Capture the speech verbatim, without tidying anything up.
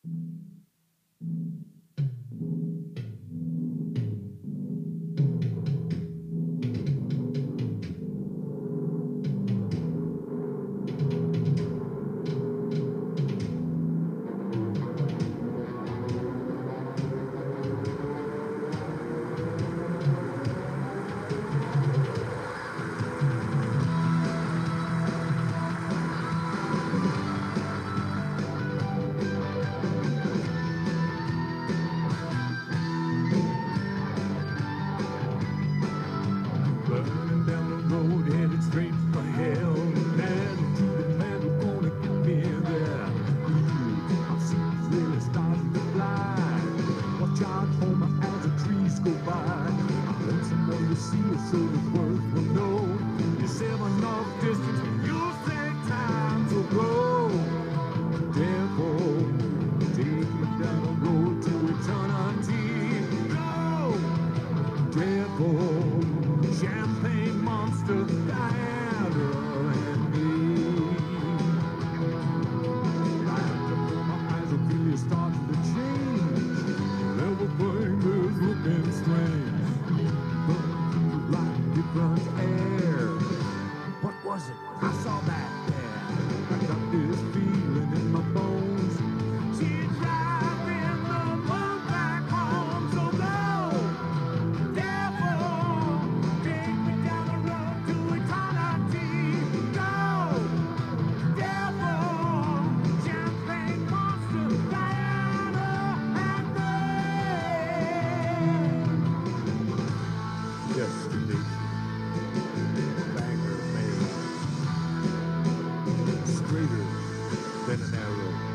Burning down the road, headed straight for hell. Man to the man who's gonna get me there. Ooh, I see the really starting to fly. Watch out for my as the trees go by. I let someone to see it so the world will know. You save enough distance, you take time to grow. Devil, take me down the road to eternity. Go, devil. Champagne monster, Diana and me. Right before my eyes, I feel you starting to change. Everything is looking strange. Burning like different air. What was it? I saw that there. I got this feeling in my bones. She's driving the moon back home, so go. Destination, banger made, straighter than an arrow.